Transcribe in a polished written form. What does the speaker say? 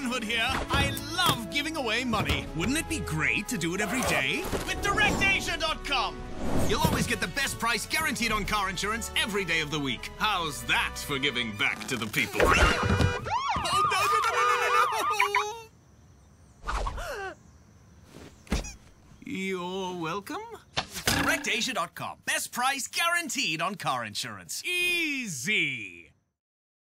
Robin Hood here. I love giving away money. Wouldn't it be great to do it every day? With DirectAsia.com. You'll always get the best price guaranteed on car insurance every day of the week. How's that for giving back to the people? You're welcome. DirectAsia.com. Best price guaranteed on car insurance. Easy.